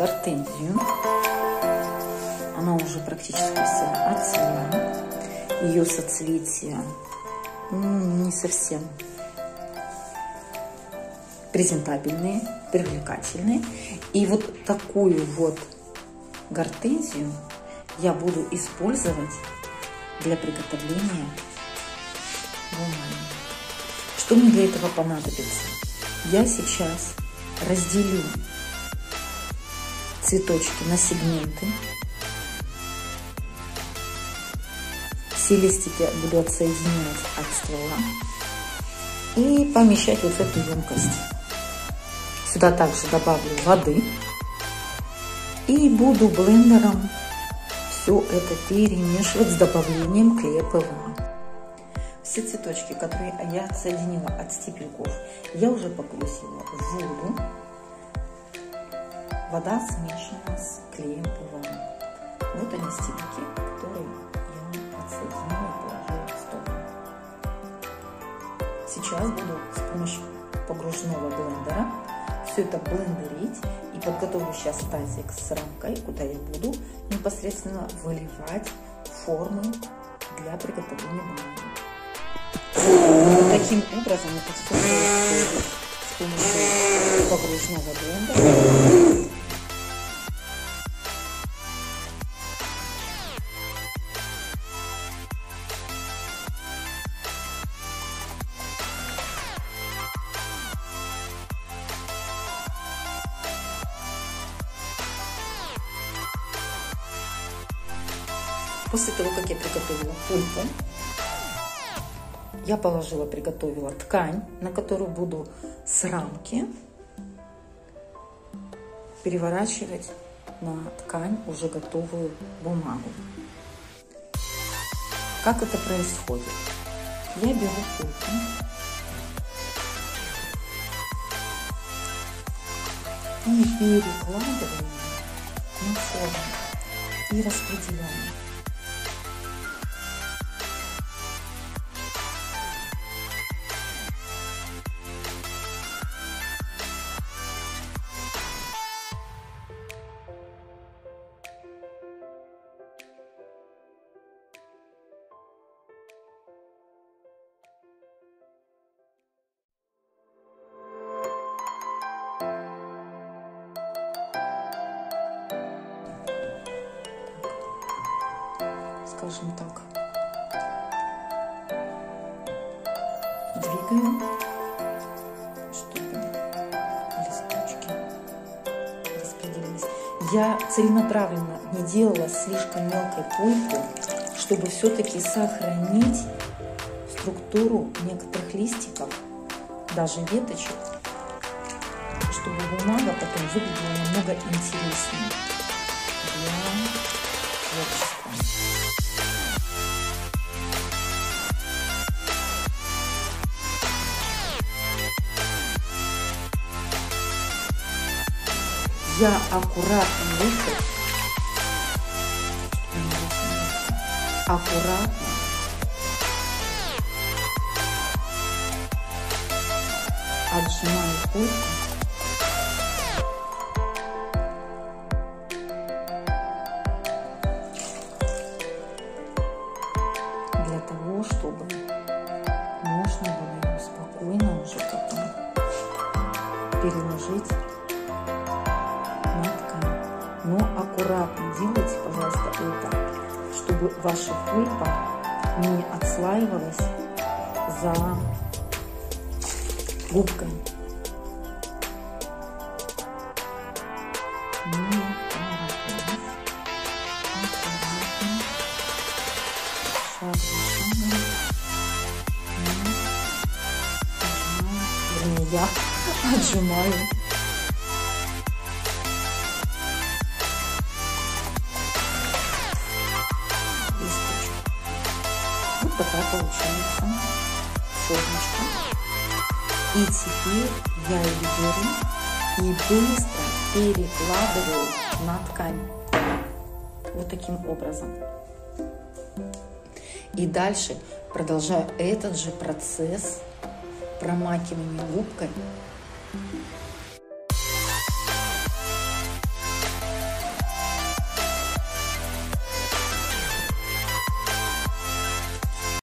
гортензию. Она уже практически вся отцвела. Ее соцветия не совсем презентабельные, привлекательные. И вот такую вот гортензию я буду использовать для приготовления бумаги. Что мне для этого понадобится? Я сейчас разделю цветочки на сегменты. Все листики буду отсоединять от ствола и помещать вот в эту емкость. Сюда также добавлю воды и буду блендером все это перемешивать с добавлением клея ПВА. Все цветочки, которые я отсоединила от стебельков, я уже погрузила в воду. Вода смешана с клеем ПВА. Вот они стебельки, которые я отсоединила и положила в сторону. Сейчас буду с помощью погружного блендера все это блендерить и подготовлю сейчас тазик с рамкой, куда я буду непосредственно выливать формы для приготовления бумаги. Вот таким образом это все происходит с помощью погружного блендера. После того, как я приготовила пульпу, я приготовила ткань, на которую буду с рамки переворачивать на ткань уже готовую бумагу. Как это происходит? Я беру пульпу и перекладываю на форму и распределяю. Скажем так, двигаем, чтобы листочки распределились. Я целенаправленно не делала слишком мелкой пульпу, чтобы все-таки сохранить структуру некоторых листиков, даже веточек, чтобы бумага потом выглядела намного интереснее для творчества. Я аккуратно отжимаю пульпу для того, чтобы можно было ее спокойно уже потом переложить на ткань. Но аккуратно делайте, пожалуйста, это, чтобы ваша пульпа не отслаивалась за губкой. Я отжимаю. Листочек. Вот такая получается формочка. И теперь я ее беру и быстро перекладываю на ткань. Вот таким образом. И дальше продолжаю этот же процесс промакивания губкой